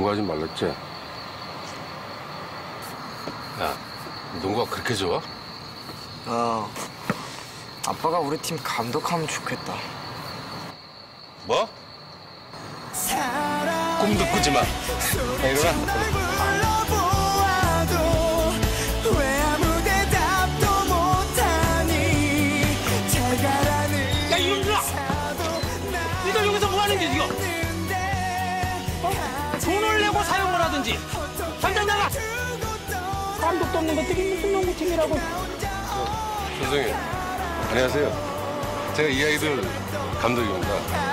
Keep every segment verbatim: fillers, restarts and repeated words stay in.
농구하지 말랬지? 야, 농구가 그렇게 좋아? 어, 아빠가 우리 팀 감독하면 좋겠다. 뭐? 꿈도 꾸지 마. 야, 일어나. 야, 이놈들아! 니들 여기서 뭐 하는 게 이거? 어? 돈을 내고 사용을 하든지 당장 나가! 감독도 없는 것들이 무슨 농구팀이라고. 선생님, 안녕하세요. 제가 이 아이들 감독입니다.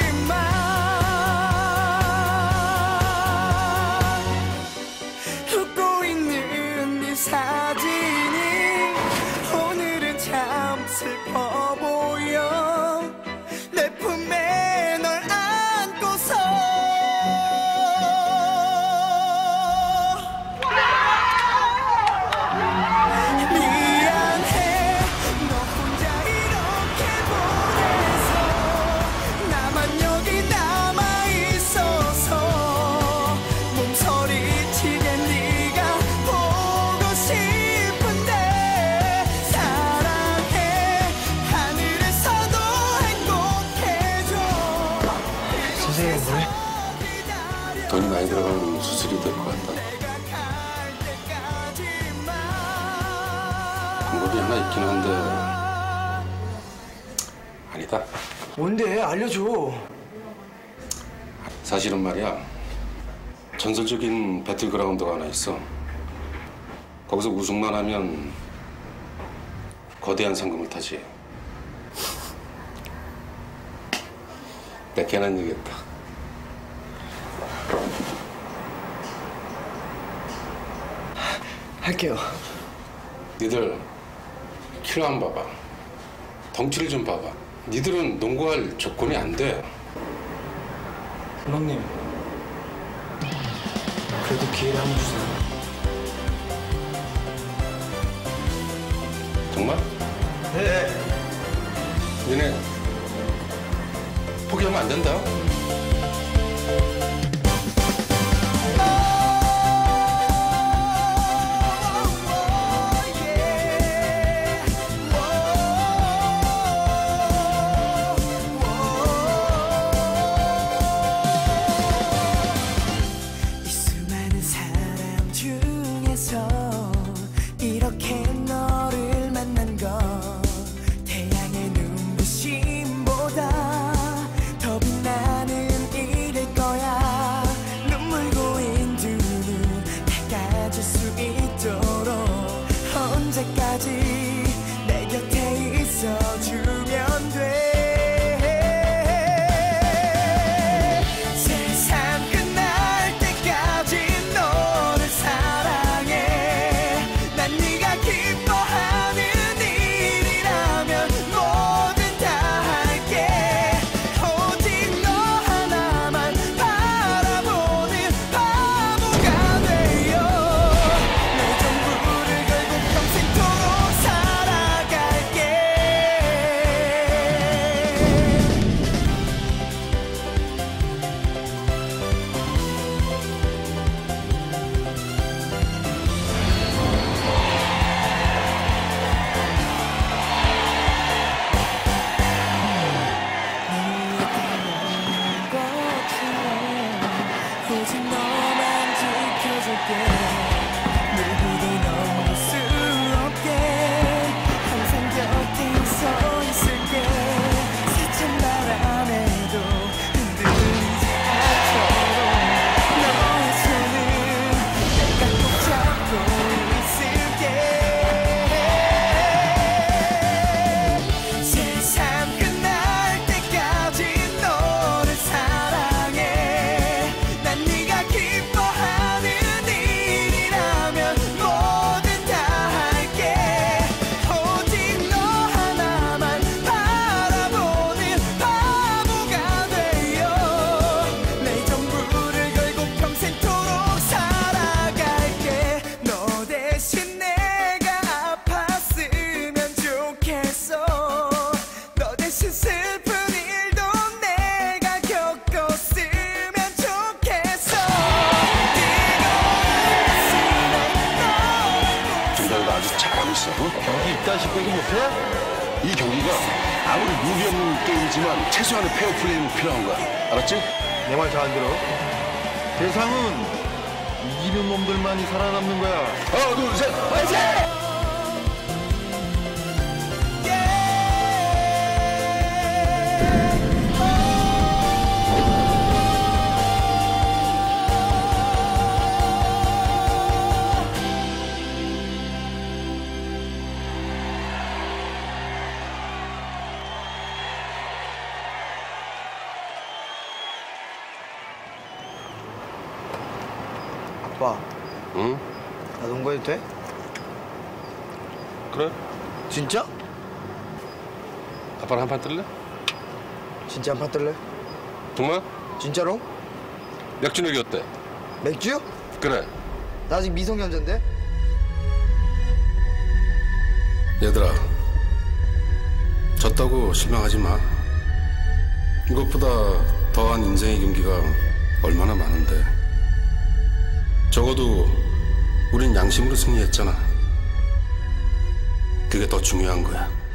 웃고 있는 네 사진이 오늘은 참 슬퍼 보여. 내 품에 널 안고서 미안해. 너 혼자 이렇게 보내서 나만 여기 남아있어서 몸서리치게 네가 보고 싶은데 사랑해. 하늘에서도 행복해져. 선생님 뭐해? 돈이 많이 들어가는 수술이 될 것 같다. 방법이 하나 있긴 한데 아니다. 뭔데? 알려줘. 사실은 말이야, 전설적인 배틀그라운드가 하나 있어. 거기서 우승만 하면 거대한 상금을 타지. 내가 괜한 얘기했다. 할게요. 니들 킬러 한번 봐봐. 덩치를 좀 봐봐. 니들은 농구할 조건이 안 돼. 감독님, 그래도 기회를 한번 주세요. 정말? 네. 니네 포기하면 안 된다. 이 수많은 사람 중에서 이렇게 너를 만난 건 태양의 눈부심보다 더 빛나는 일일 거야. 눈물 고인 두 눈 다 가질 수 있도록 언제까지 내 곁에 있어주면 돼. 세상 끝날 때까지 너를 사랑해. 난 네가 기뻐하는 일이라면 뭐든 다 할게. 오직 너 하나만 바라보는 바보가 되어 내 전부를 걸고 평생토록 뭐 경기 있다 싶어도 못해? 이 경기가 아무리 무리 없는 게임이지만 최소한의 페어플레이는 필요한 거야. 알았지? 내 말 잘 안 들어? 대상은 이기는 놈들만이 살아남는 거야. 하나, 둘, 셋, 파이팅! 아빠, 응? 나 농구해도 돼? 그래? 진짜? 아빠랑 한판 뜰래? 진짜 한 판 뜰래? 정말? 진짜로? 맥주내기 어때? 맥주? 그래. 나 아직 미성년자인데? 얘들아, 졌다고 실망하지 마. 이것보다 더한 인생의 경기가 얼마나 많은데. 적어도 우린 양심으로 승리했잖아. 그게 더 중요한 거야.